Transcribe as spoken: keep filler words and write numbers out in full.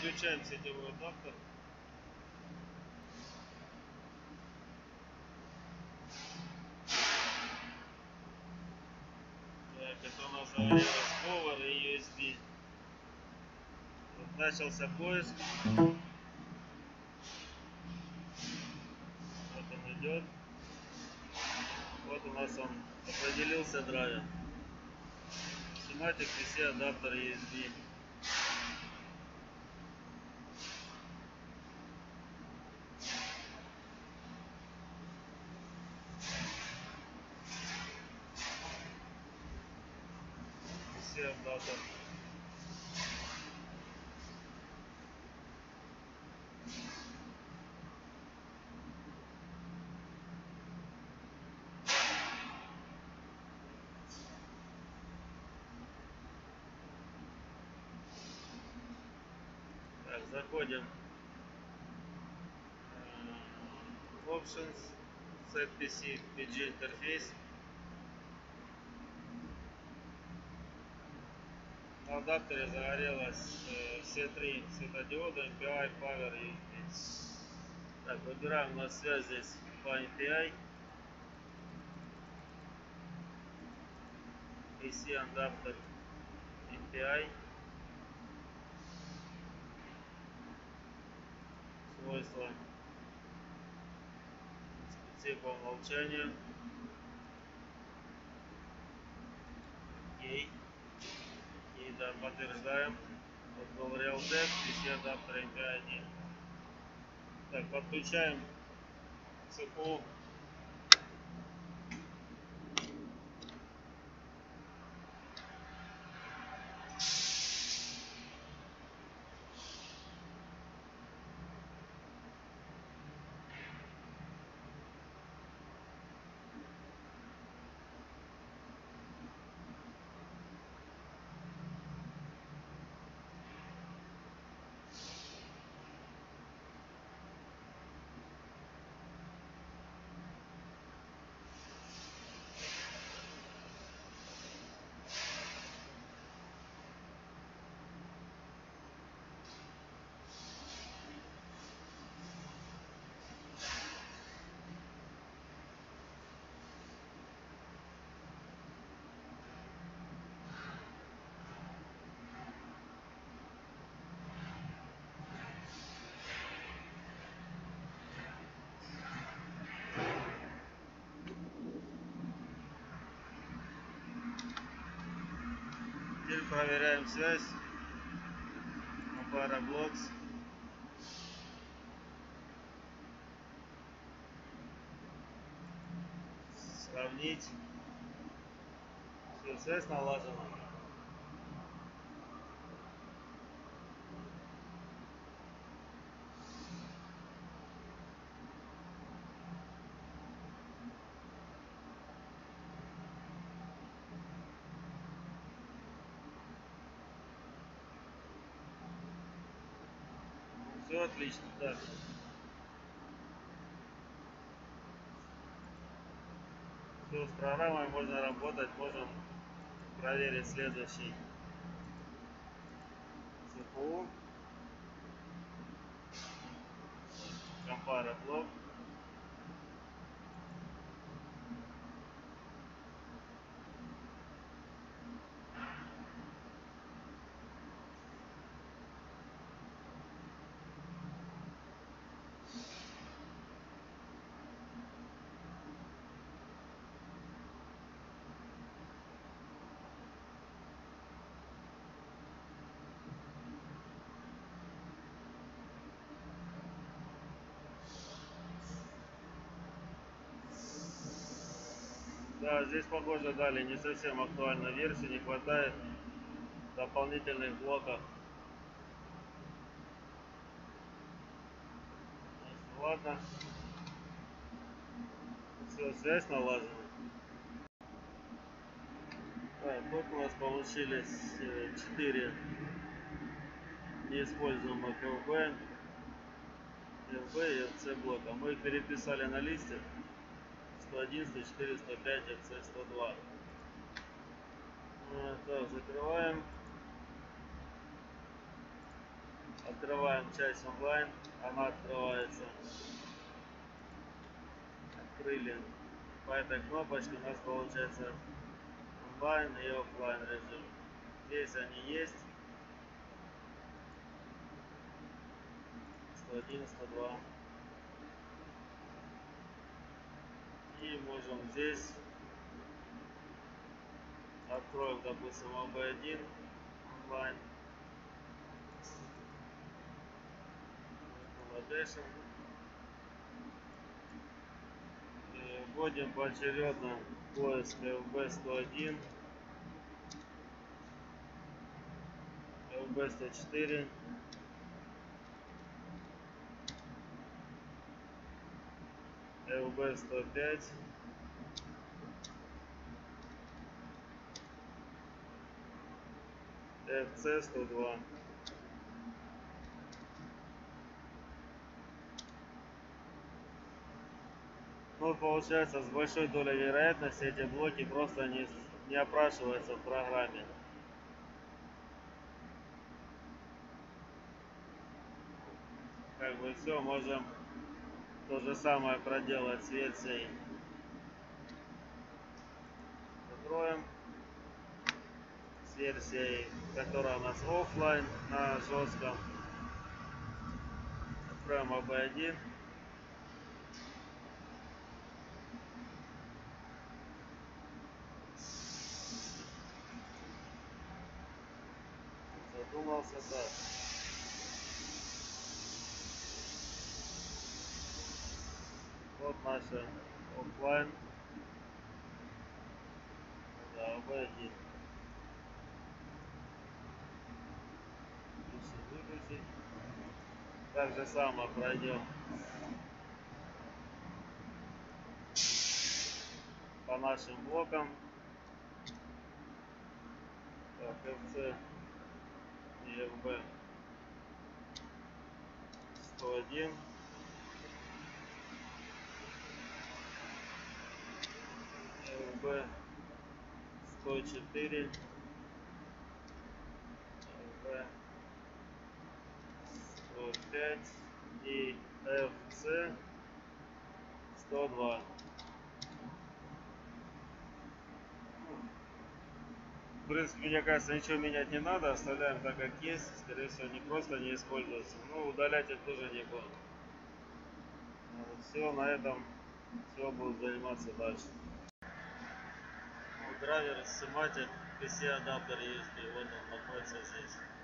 Подключаем сетевой адаптер. Так, это у нас загорелась Power и ю эс би. Вот начался поиск. Вот он идет. Вот у нас он определился драйвер. Симатик пи си адаптер ю эс би. пи си адаптер. Так, заходим в Options, Set пи си, пи джи интерфейс. На адаптере загорелось э, все три светодиода эм пи ай, Power и ю эс би. Так, выбираем на связь здесь по эм пи ай. пи си адаптер эм пи ай. Свойства. Специфика по умолчанию. Окей. И да, подтверждаем. Вот был Realtek, пи си адаптер эм пи ай один. Так, подключаем си пи ю. Теперь проверяем связь. Parablocks. Сравнить. Все, связь налажена. Все отлично, да. Все, с программой можно работать, можем проверить следующий си пи ю. Compare блок. Да, здесь, похоже, дали не совсем актуальную версию, не хватает дополнительных блоков. Ладно. Все, связь налажена. Так, тут у нас получились четыре неиспользуемых эл би, эл би и эф си блока. Мы их переписали на листе. сто одиннадцать, четыреста пять, эф си сто два. Так, закрываем. Открываем часть онлайн, она открывается. Открыли. По этой кнопочке у нас получается онлайн и офлайн режим. Здесь они есть. сто один, сто два. И можем здесь откроем, допустим, А Б один онлайн. Validation. Вводим поочередно поиск F B сто один, F B сто четыре, F B сто пять, F C сто два. Ну, получается, с большой долей вероятности эти блоки просто не, не опрашиваются в программе. Как бы все, можем то же самое проделать с версией. Закроем. С версией, которая у нас офлайн на жестком. Откроем А Б один. Задумался так. Вот наша офлайн. Да, А Б один. Выключить. Так же самое пройдем по нашим блокам. Так, F C и F B сто один. F B сто четыре. F B сто пять и F C сто два. В принципе, мне кажется, ничего менять не надо, оставляем так, как есть. Скорее всего, они просто не используются. Ну, удалять их тоже не буду. Вот все, на этом все будут заниматься дальше. Вот драйвер, симатик, пи си адаптер ю эс би, вот он находится здесь.